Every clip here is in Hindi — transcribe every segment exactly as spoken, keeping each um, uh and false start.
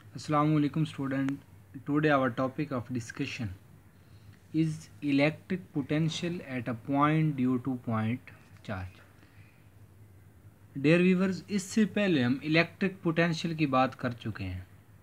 Assalamualaikum student. Today our topic of discussion is electric potential at a point due to point charge. Dear viewers, इससे पहले हम इलेक्ट्रिक पोटेंशियल की बात कर चुके हैं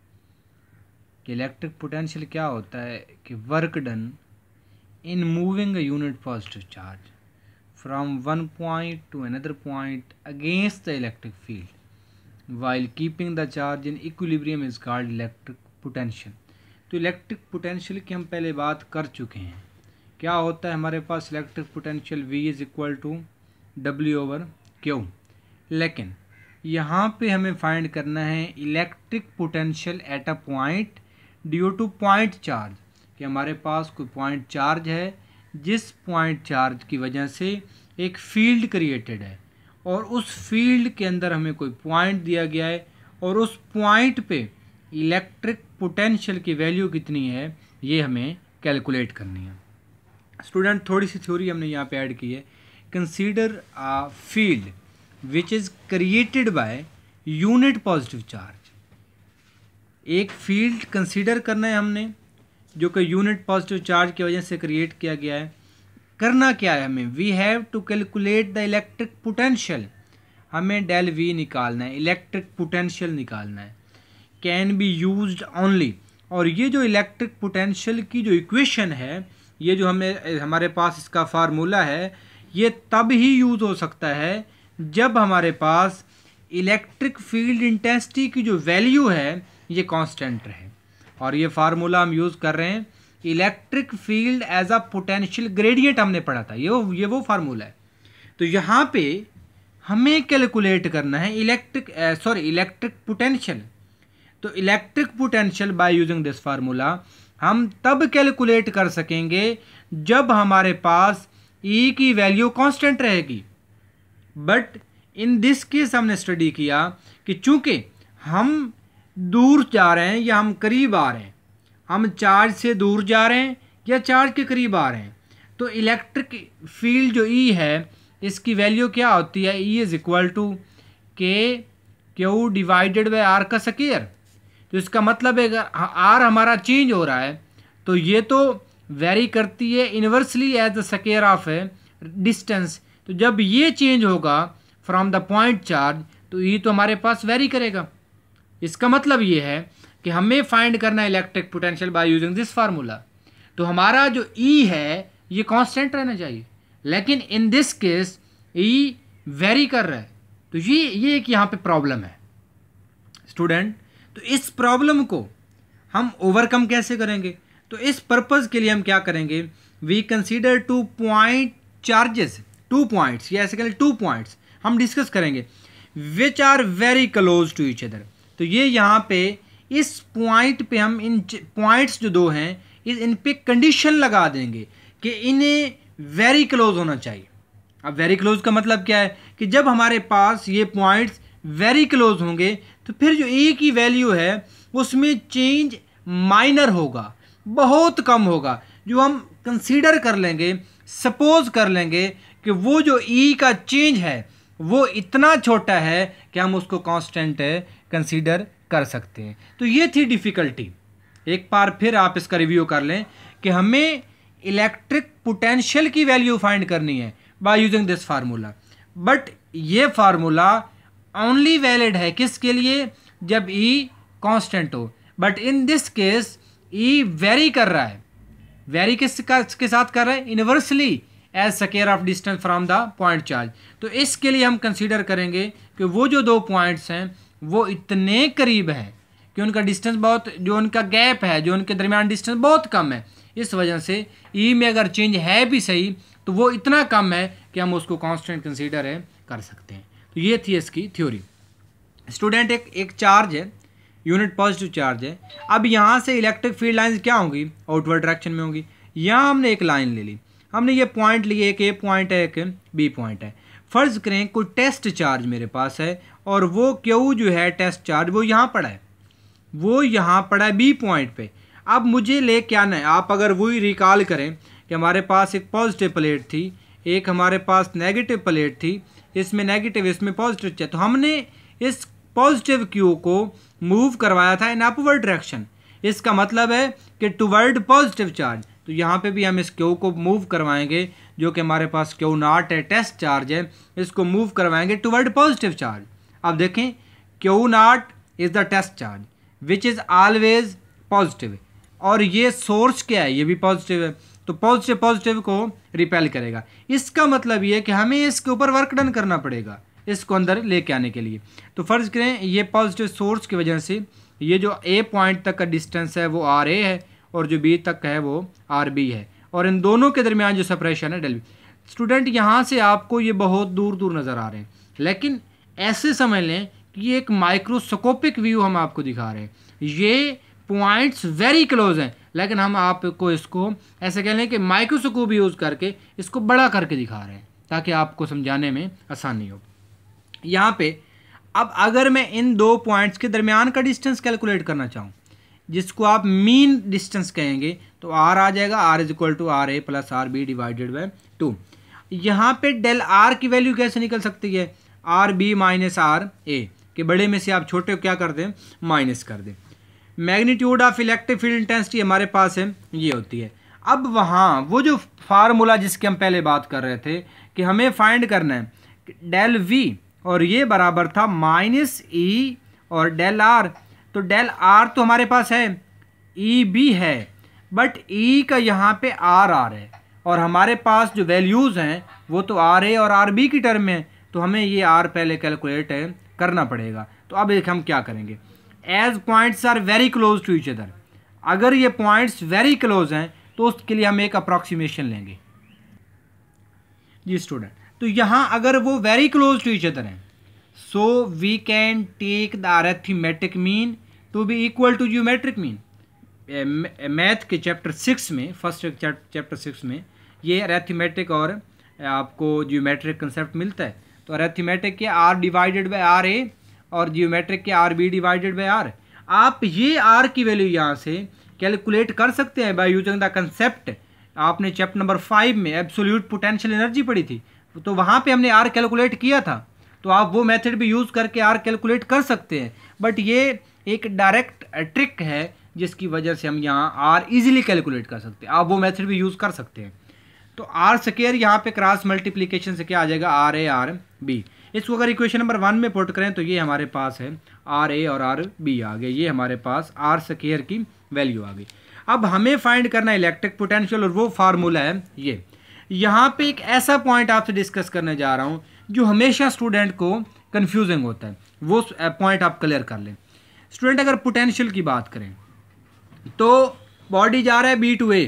कि इलेक्ट्रिक पोटेंशियल क्या होता है कि work done in moving a unit positive charge from one point to another point against the electric field while keeping the charge in equilibrium is called electric potential. तो इलेक्ट्रिक पोटेंशियल की हम पहले बात कर चुके हैं. क्या होता है हमारे पास electric potential V is equal to W over Q. लेकिन यहाँ पे हमें फाइंड करना है electric potential at a point due to point charge, कि हमारे पास कोई पॉइंट चार्ज है जिस पॉइंट चार्ज की वजह से एक फील्ड क्रिएटेड है और उस फील्ड के अंदर हमें कोई पॉइंट दिया गया है और उस पॉइंट पे इलेक्ट्रिक पोटेंशियल की वैल्यू कितनी है ये हमें कैलकुलेट करनी है. स्टूडेंट, थोड़ी सी थ्योरी हमने यहाँ पे ऐड की है. Consider a field which is created by unit positive charge. एक फील्ड कंसीडर करना है हमने जो कि यूनिट पॉजिटिव चार्ज की वजह से क्रिएट किया गया है. करना क्या है हमें, we have to calculate the electric potential. हमें डेल वी निकालना है, इलेक्ट्रिक पोटेंशियल निकालना है. Can be used only. और ये जो इलेक्ट्रिक पोटेंशियल की जो इक्वेशन है, ये जो हमें हमारे पास इसका फार्मूला है, ये तब ही यूज़ हो सकता है जब हमारे पास इलेक्ट्रिक फील्ड इंटेंसिटी की जो वैल्यू है ये कांस्टेंट रहे. और ये फार्मूला हम यूज़ कर रहे हैं electric field as a potential gradient, हमने पढ़ा था. ये वो ये वो फार्मूला है. तो यहाँ पे हमें कैलकुलेट करना है इलेक्ट्रिक सॉरी इलेक्ट्रिक पोटेंशियल. तो electric potential by using this formula हम तब कैलकुलेट कर सकेंगे जब हमारे पास E की वैल्यू कांस्टेंट रहेगी. बट इन दिस केस हमने स्टडी किया कि चूंकि हम दूर जा रहे हैं या हम करीब आ रहे हैं, हम चार्ज से दूर जा रहे हैं या चार्ज के करीब आ रहे हैं, तो इलेक्ट्रिक फील्ड जो E है इसकी वैल्यू क्या होती है, E is equal to K Q divided by R का स्क्वायर. तो इसका मतलब है अगर आर हमारा चेंज हो रहा है तो ये तो वेरी करती है inversely as the square of a distance. तो जब ये चेंज होगा फ्रॉम द पॉइंट चार्ज तो E तो हमारे पास वेरी करेगा. इसका मतलब ये है कि हमें फाइंड करना है electric potential by using this formula. तो हमारा जो E है ये कांस्टेंट रहना चाहिए, लेकिन in this case E vary कर रहा है. तो ये ये एक यहाँ पे प्रॉब्लम है स्टूडेंट. तो इस प्रॉब्लम को हम ओवरकम कैसे करेंगे, तो इस पर्पज़ के लिए हम क्या करेंगे, we consider two point charges, two points, ये ऐसे करें टू पॉइंट्स हम डिस्कस करेंगे which are very close to each other. तो ये यहाँ पे इस पॉइंट पे हम इन पॉइंट्स जो दो हैं इस इन पे कंडीशन लगा देंगे कि इन्हें वेरी क्लोज होना चाहिए. अब वेरी क्लोज का मतलब क्या है कि जब हमारे पास ये पॉइंट्स वेरी क्लोज होंगे तो फिर जो ए की वैल्यू है उसमें चेंज माइनर होगा, बहुत कम होगा. जो हम कंसीडर कर लेंगे, सपोज कर लेंगे कि वो जो ई का चेंज है वो इतना छोटा है कि हम उसको कांस्टेंट कंसीडर कर सकते हैं. तो ये थी डिफ़िकल्टी. एक बार फिर आप इसका रिव्यू कर लें कि हमें इलेक्ट्रिक पोटेंशियल की वैल्यू फाइंड करनी है by using this formula. But ये फार्मूला ओनली वैलिड है किसके लिए, जब E कांस्टेंट हो. But in this case E vary कर रहा है. वेरी किस के साथ कर रहा है, inversely as square of distance from the point charge. तो इसके लिए हम कंसीडर करेंगे कि वो जो दो पॉइंट्स हैं वो इतने करीब हैं कि उनका डिस्टेंस बहुत, जो उनका गैप है, जो उनके दरमियान डिस्टेंस बहुत कम है. इस वजह से E में अगर चेंज है भी सही तो वो इतना कम है कि हम उसको कांस्टेंट कंसीडर है कर सकते हैं. तो ये थी इसकी थ्योरी. स्टूडेंट, एक एक चार्ज है, यूनिट पॉजिटिव चार्ज है. अब यहाँ से इलेक्ट्रिक फील्ड लाइंस क्या होंगी, आउटवर्ड डायरेक्शन में होंगी. यहाँ हमने एक लाइन ले ली, हमने ये पॉइंट लिए, एक ए पॉइंट है एक बी पॉइंट है. फ़र्ज़ करें कोई टेस्ट चार्ज मेरे पास है और वो क्यू जो है टेस्ट चार्ज वो यहाँ पड़ा है, वो यहाँ पड़ा है बी पॉइंट पे. अब मुझे ले क्या आना है, आप अगर वही रिकॉल करें कि हमारे पास एक पॉजिटिव प्लेट थी, एक हमारे पास नेगेटिव प्लेट थी, इसमें नेगेटिव इसमें पॉजिटिव चाहिए. तो हमने इस पॉजिटिव क्यू को मूव करवाया था इन अपवर्ड डायरेक्शन। इसका मतलब है कि टुवर्ड पॉजिटिव चार्ज, तो यहाँ पे भी हम इस क्यू को मूव करवाएंगे, जो कि हमारे पास क्यू नॉट है, टेस्ट चार्ज है, इसको मूव करवाएंगे टुवर्ड पॉजिटिव चार्ज। अब देखें Q naught is the test charge which is always positive, और ये सोर्स क्या है, ये भी पॉजिटिव है, तो पॉजिटिव पॉजिटिव को रिपेल करेगा। इसका मतलब ये है कि हमें इसके ऊपर वर्क डन करना पड़ेगा इसको अंदर लेके आने के लिए। तो फर्ज करें ये पॉजिटिव सोर्स की वजह से ये जो ए पॉइंट तक का डिस्टेंस है वो आर ए है, और जो बी तक का है वो आर बी है, और इन दोनों के दरमियान जो सेपरेशन है डेल बी। स्टूडेंट यहाँ से आपको ये बहुत दूर दूर नज़र आ रहे हैं, लेकिन ऐसे समझ लें कि ये एक माइक्रोस्कोपिक व्यू हम आपको दिखा रहे हैं। ये पॉइंट्स वेरी क्लोज हैं, लेकिन हम आपको इसको ऐसे कह लें कि माइक्रोस्कोप यूज़ करके इसको बड़ा करके दिखा रहे हैं ताकि आपको समझाने में आसानी हो। यहाँ पे अब अगर मैं इन दो पॉइंट्स के दरमियान का डिस्टेंस कैलकुलेट करना चाहूँ, जिसको आप मीन डिस्टेंस कहेंगे, तो आर आ जाएगा, R is equal to R A plus R B divided by two. यहाँ पे डेल आर की वैल्यू कैसे निकल सकती है, R B minus R A, के बड़े में से आप छोटे को क्या कर दें, माइनस कर दें। Magnitude of electric field intensity हमारे पास है, ये होती है। अब वहाँ वो जो फार्मूला जिसकी हम पहले बात कर रहे थे कि हमें फाइंड करना है डेल वी, और ये बराबर था माइनस ई और डेल आर, तो डेल आर तो हमारे पास है, ई बी है, बट ई का यहाँ पे आर आर है, और हमारे पास जो वैल्यूज़ हैं वो तो आर ए और आर बी की टर्म में है, तो हमें ये आर पहले कैलकुलेट करना पड़ेगा। तो अब एक हम क्या करेंगे, as points are very close to each other, अगर ये पॉइंट्स वेरी क्लोज हैं तो उसके लिए हम एक अप्रॉक्सीमेशन लेंगे जी स्टूडेंट। तो यहाँ अगर वो very close to each other हैं, so we can take the arithmetic mean to be equal to geometric mean. Math के चैप्टर सिक्स में, फर्स्ट चैप्टर सिक्स में ये अरिथमेटिक और आपको ज्योमेट्रिक कंसेप्ट मिलता है। तो अरिथमेटिक के R divided by R A और ज्योमेट्रिक के R B divided by R. आप ये आर की वैल्यू यहाँ से कैलकुलेट कर सकते हैं बाय यूजिंग द कंसेप्ट। आपने चैप्टर नंबर फाइव में एब्सोल्यूट पोटेंशियल एनर्जी पढ़ी थी, तो वहाँ पे हमने आर कैलकुलेट किया था, तो आप वो मेथड भी यूज़ करके आर कैलकुलेट कर सकते हैं। बट ये एक डायरेक्ट ट्रिक है जिसकी वजह से हम यहाँ आर इजीली कैलकुलेट कर सकते हैं, आप वो मेथड भी यूज़ कर सकते हैं। तो आर स्क्वायर यहाँ पे क्रॉस मल्टीप्लिकेशन से क्या आ जाएगा, आर ए आर बी। इसको अगर इक्वेशन नंबर वन में पुट करें तो ये हमारे पास है आर ए और आर बी आ गए, ये हमारे पास आर स्क्वायर की वैल्यू आ गई। अब हमें फाइंड करना है इलेक्ट्रिक पोटेंशियल, और वो फार्मूला है ये। यहाँ पे एक ऐसा पॉइंट आपसे डिस्कस करने जा रहा हूँ जो हमेशा स्टूडेंट को कन्फ्यूजिंग होता है, वो पॉइंट आप क्लियर कर लें। स्टूडेंट अगर पोटेंशियल की बात करें तो बॉडी जा रहा है बी टू ए,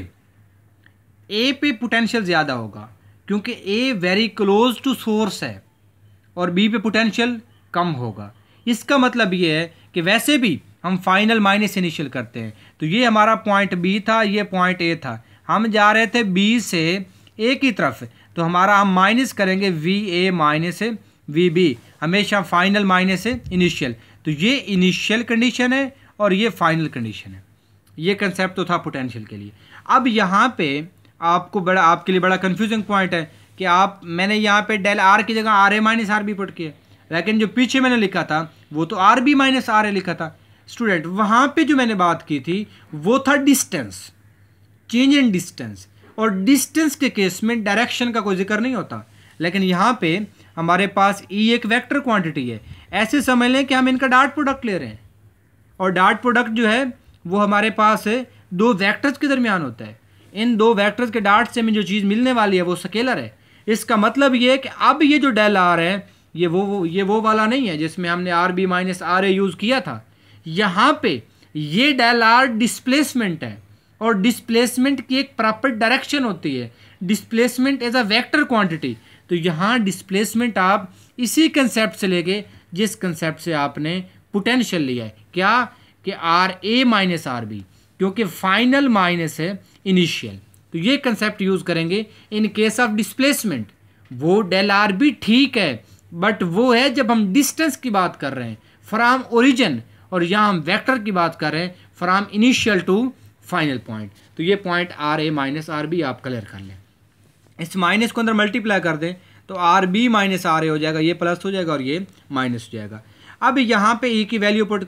ए पे पोटेंशियल ज़्यादा होगा क्योंकि A very close to source है, और बी पे पोटेंशियल कम होगा। इसका मतलब ये है कि वैसे भी हम फाइनल माइनस इनिशियल करते हैं, तो ये हमारा पॉइंट बी था, ये पॉइंट ए था, हम जा रहे थे बी से ए की तरफ, तो हमारा हम माइनस करेंगे V A minus V B, हमेशा फाइनल माइनस इनिशियल। तो ये इनिशियल कंडीशन है और ये फाइनल कंडीशन है। ये कंसेप्ट तो था पोटेंशियल के लिए। अब यहाँ पे आपको बड़ा आपके लिए बड़ा कंफ्यूजिंग पॉइंट है कि आप मैंने यहाँ पे डेल आर की जगह R A minus R B put किया, लेकिन जो पीछे मैंने लिखा था वो तो R B minus R A लिखा था। स्टूडेंट वहाँ पे जो मैंने बात की थी वो था डिस्टेंस, चेंज इन डिस्टेंस, और डिस्टेंस के केस में डायरेक्शन का कोई जिक्र नहीं होता। लेकिन यहाँ पे हमारे पास ई एक वेक्टर क्वांटिटी है, ऐसे समझ लें कि हम इनका डॉट प्रोडक्ट ले रहे हैं, और डॉट प्रोडक्ट जो है वो हमारे पास है दो वेक्टर्स के दरमियान होता है। इन दो वेक्टर्स के डॉट से हमें जो चीज़ मिलने वाली है वो स्केलर है। इसका मतलब ये है कि अब ये जो डेल आर है ये वो, वो ये वो वाला नहीं है जिसमें हमने R B minus R A use किया था। यहाँ पे ये डेल आर डिस्प्लेसमेंट है, और डिस्प्लेसमेंट की एक प्रॉपर डायरेक्शन होती है। Displacement as a vector quantity, तो यहाँ डिस्प्लेसमेंट आप इसी कंसेप्ट से लेके जिस कंसेप्ट से आपने पोटेंशियल लिया है, क्या कि R A minus R B, क्योंकि फाइनल माइनस है इनिशियल, तो ये कंसेप्ट यूज़ करेंगे इन केस ऑफ डिस्प्लेसमेंट। वो डेल आर बी ठीक है, बट वो है जब हम डिस्टेंस की बात कर रहे हैं फ्रॉम ओरिजिन, और यहाँ हम वेक्टर की बात कर रहे हैं from initial to final point. तो ये point R A minus R B आप क्लियर कर लें। इस माइनस को अंदर मल्टीप्लाई कर दें तो R B minus R A हो जाएगा, ये प्लस हो जाएगा और ये माइनस हो जाएगा। अब यहाँ पे ई की वैल्यू पुट करें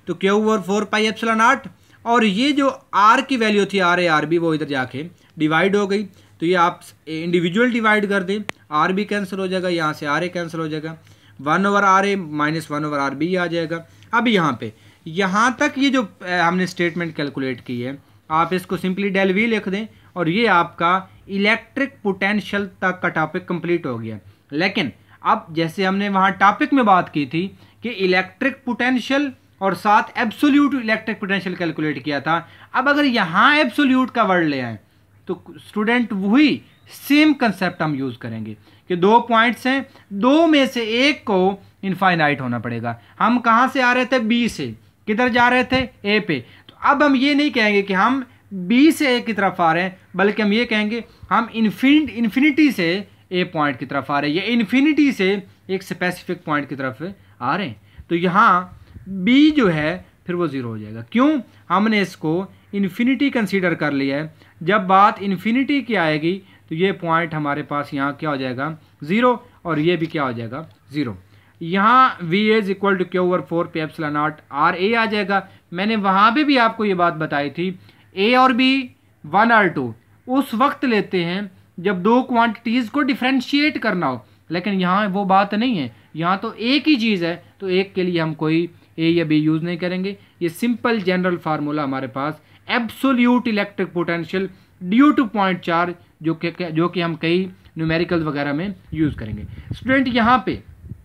तो Q over four pi epsilon naught, और ये जो आर की वैल्यू थी आर ए आर बी वो इधर जाके डिवाइड हो गई, तो ये आप इंडिविजुअल डिवाइड कर दें, आर बी कैंसिल हो जाएगा, यहाँ से आर ए कैंसिल हो जाएगा, one over R A minus one over R B आ जाएगा। अब यहाँ पे यहाँ तक ये जो हमने स्टेटमेंट कैलकुलेट की है आप इसको सिंपली डेल वी लिख दें, और ये आपका इलेक्ट्रिक पोटेंशियल तक का टॉपिक कंप्लीट हो गया। लेकिन अब जैसे हमने वहाँ टॉपिक में बात की थी कि इलेक्ट्रिक पोटेंशियल और साथ एब्सोल्यूट इलेक्ट्रिक पोटेंशियल कैलकुलेट किया था, अब अगर यहाँ एब्सोल्यूट का वर्ड ले आए तो स्टूडेंट वही सेम कंसेप्ट हम यूज़ करेंगे कि दो पॉइंट्स हैं, दो में से एक को इनफाइनाइट होना पड़ेगा। हम कहाँ से आ रहे थे? बी से। किधर जा रहे थे? ए पे। तो अब हम ये नहीं कहेंगे कि हम बी से ए की तरफ आ रहे हैं, बल्कि हम ये कहेंगे हम इन्फिनिट इन्फिनिटी से ए पॉइंट की तरफ आ रहे हैं, या इन्फिनिटी से एक स्पेसिफिक पॉइंट की तरफ आ रहे हैं। तो यहाँ बी जो है फिर वो ज़ीरो हो जाएगा। क्यों? हमने इसको इन्फिनिटी कंसीडर कर लिया है। जब बात इन्फिनिटी की आएगी तो ये पॉइंट हमारे पास यहाँ क्या हो जाएगा? ज़ीरो, और ये भी क्या हो जाएगा? ज़ीरो। यहाँ V is equal to Q over four pi epsilon naught R A आ जाएगा। मैंने वहाँ पे भी आपको ये बात बताई थी, ए और बी वन और टू उस वक्त लेते हैं जब दो क्वांटिटीज़ को डिफ्रेंशिएट करना हो, लेकिन यहाँ वो बात नहीं है। यहाँ तो एक ही चीज़ है, तो एक के लिए हम कोई ए या बी यूज़ नहीं करेंगे। ये सिंपल जनरल फार्मूला हमारे पास absolute electric potential due to point charge, जो कि जो कि हम कई न्यूमेरिकल वगैरह में यूज़ करेंगे। स्टूडेंट यहाँ पे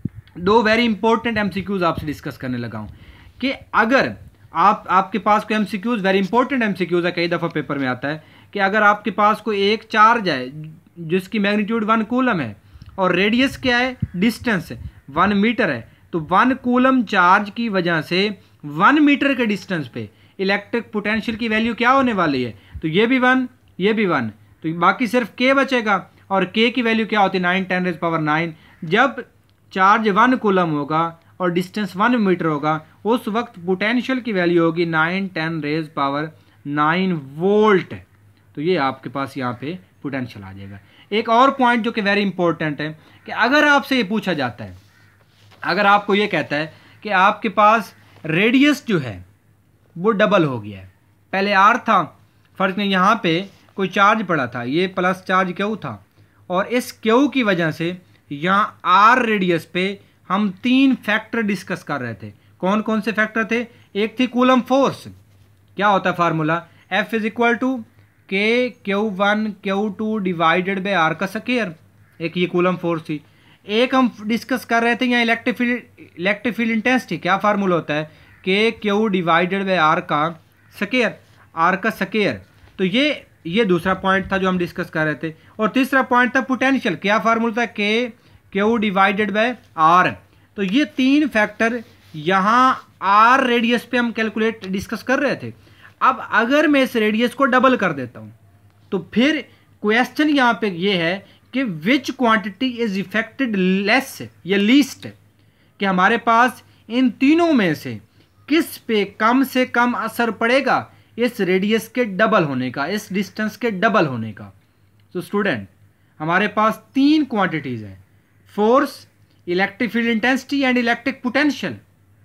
दो वेरी इंपॉर्टेंट एमसीक्यूज आपसे डिस्कस करने लगा हूँ कि अगर आप आपके पास कोई एमसीक्यूज, वेरी इंपॉर्टेंट एमसीक्यूज है, कई दफ़ा पेपर में आता है कि अगर आपके पास कोई एक चार्ज है जिसकी मैग्नीट्यूड वन कूलम है और रेडियस क्या है? डिस्टेंस वन मीटर है, तो वन कूलम चार्ज की वजह से वन मीटर के डिस्टेंस पे इलेक्ट्रिक पोटेंशियल की वैल्यू क्या होने वाली है? तो ये भी वन, ये भी वन, तो बाकी सिर्फ के बचेगा, और के की वैल्यू क्या होती है? Nine ten raise power nine. जब चार्ज वन कूलम होगा और डिस्टेंस वन मीटर होगा, उस वक्त पोटेंशियल की वैल्यू होगी nine ten raise power nine volt. तो ये आपके पास यहाँ पे पोटेंशियल आ जाएगा। एक और पॉइंट जो कि वेरी इंपॉर्टेंट है कि अगर आपसे ये पूछा जाता है, अगर आपको ये कहता है कि आपके पास रेडियस जो है वो डबल हो गया है, पहले आर था, फर्क नहीं, यहाँ पे कोई चार्ज पड़ा था, ये प्लस चार्ज क्यू था, और इस क्यू की वजह से यहाँ आर रेडियस पे हम तीन फैक्टर डिस्कस कर रहे थे। कौन कौन से फैक्टर थे? एक थी कूलम फोर्स, क्या होता है formula? F is equal to K Q one Q two divided by R का स्क्वायर, एक ये कूलम फोर्स थी। एक हम डिस्कस कर रहे थे यहाँ electric field, electric field intensity, क्या फार्मूला होता है? K Q divided by R का स्क्वायर, आर का स्क्वायर। तो ये ये दूसरा पॉइंट था जो हम डिस्कस कर रहे थे। और तीसरा पॉइंट था पोटेंशियल, क्या फार्मूला था? के क्यू डिवाइडेड बाय आर। तो ये तीन फैक्टर यहाँ आर रेडियस पे हम कैलकुलेट डिस्कस कर रहे थे। अब अगर मैं इस रेडियस को डबल कर देता हूँ तो फिर क्वेश्चन यहाँ पे ये है कि which quantity is affected less या लीस्ट, कि हमारे पास इन तीनों में से किस पे कम से कम असर पड़ेगा इस रेडियस के डबल होने का, इस डिस्टेंस के डबल होने का। तो स्टूडेंट हमारे पास तीन क्वांटिटीज हैं, force, electric field intensity and electric potential,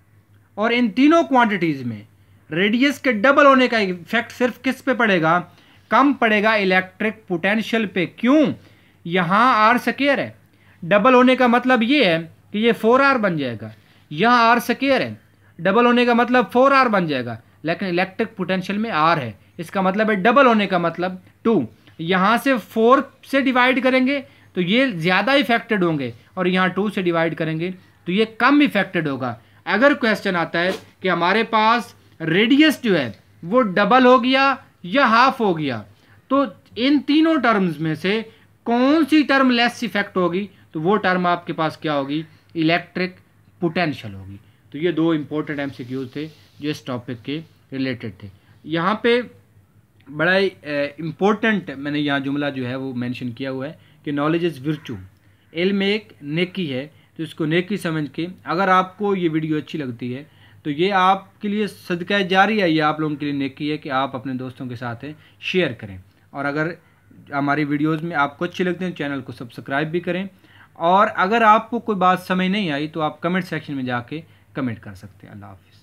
और इन तीनों क्वांटिटीज में रेडियस के डबल होने का इफेक्ट सिर्फ किस पे पड़ेगा? कम पड़ेगा इलेक्ट्रिक पोटेंशियल पे। क्यों? यहाँ आर स्क्वायर है, डबल होने का मतलब ये है कि ये फोर आर बन जाएगा। यहाँ आर स्क्वायर है, डबल होने का मतलब फोर आर बन जाएगा, लेकिन इलेक्ट्रिक पोटेंशियल में आर है, इसका मतलब है डबल होने का मतलब टू। यहाँ से फोर से डिवाइड करेंगे तो ये ज़्यादा इफेक्टेड होंगे, और यहाँ टू से डिवाइड करेंगे तो ये कम इफेक्टेड होगा। अगर क्वेश्चन आता है कि हमारे पास रेडियस जो है वो डबल हो गया या हाफ हो गया, तो इन तीनों टर्म्स में से कौन सी टर्म लेस इफेक्ट होगी? तो वो टर्म आपके पास क्या होगी? इलेक्ट्रिक पोटेंशियल होगी। तो ये दो इंपॉर्टेंट एमसीक्यूज थे जो इस टॉपिक के रिलेटेड थे। यहाँ पे बड़ा इम्पोर्टेंट मैंने यहाँ जुमला जो है वो मेंशन किया हुआ है कि नॉलेज इज़ विर्चू, इल्म एक नेकी है, तो इसको नेकी समझ के अगर आपको ये वीडियो अच्छी लगती है तो ये आपके लिए सदका जारी है, ये आप लोगों के लिए नेकी है कि आप अपने दोस्तों के साथ शेयर करें। और अगर हमारी वीडियोस में आपको अच्छी लगती हैं चैनल को सब्सक्राइब भी करें, और अगर आपको कोई बात समझ नहीं आई तो आप कमेंट सेक्शन में जाके कमेंट कर सकते हैं। अल्लाह हाफिज़।